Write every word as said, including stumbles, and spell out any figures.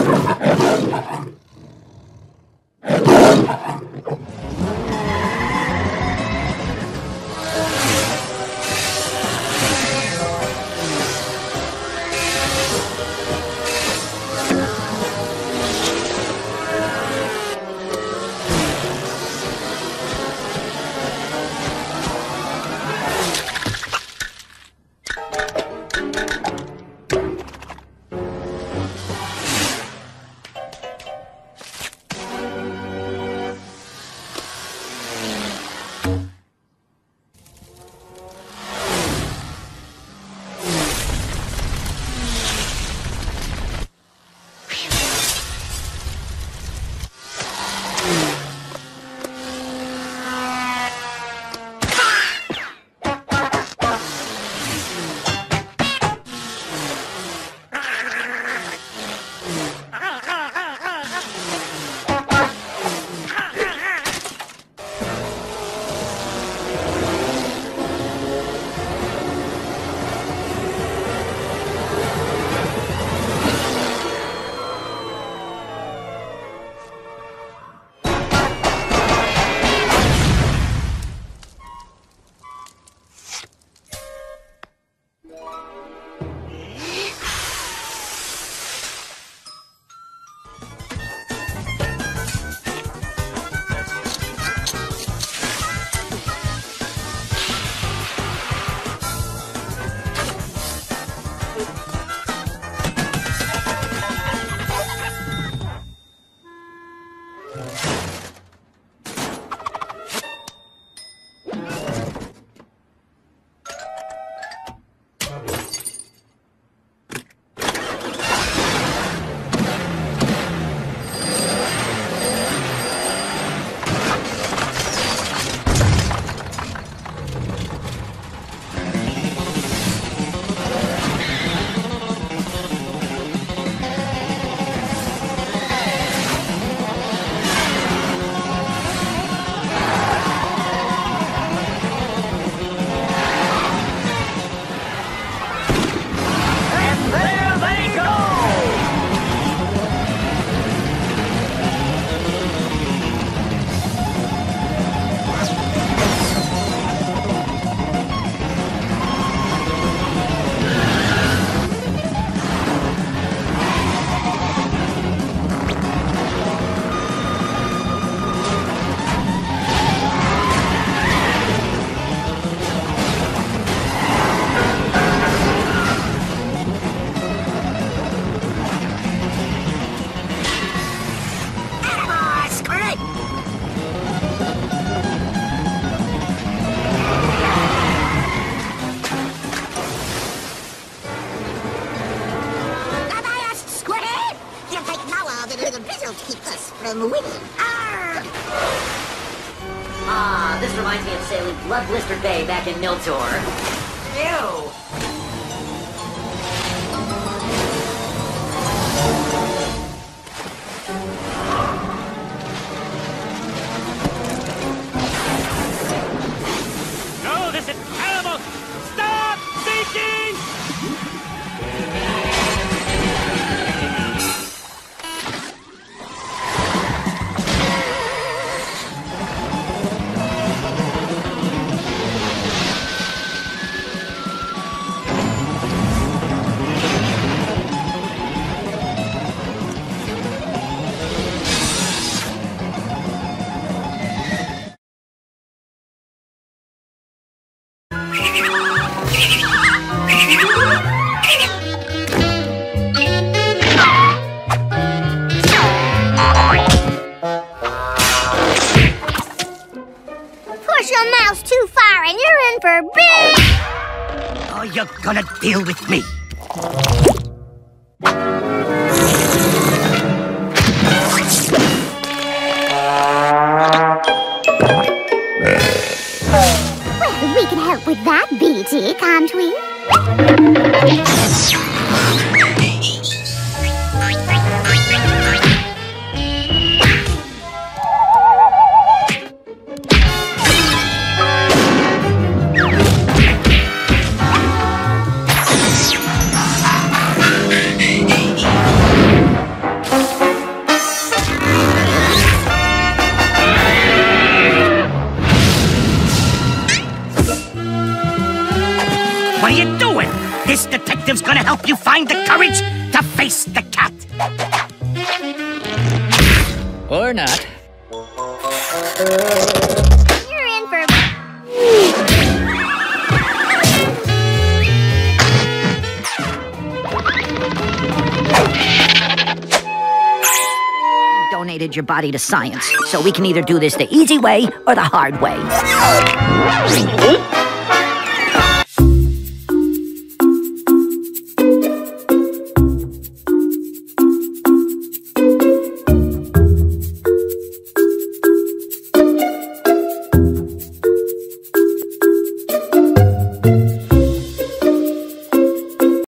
Ah, this reminds me of sailing Blood Blistered Bay back in Niltor. Ew! No, this is terrible! Stop thinking! Push your mouse too far and you're in for big... Oh, you're gonna deal with me. Well, we can help with that, B T, can't we? detective's gonna help you find the courage to face the cat. Or not. You're in for... Donated your body to science, so we can either do this the easy way or the hard way.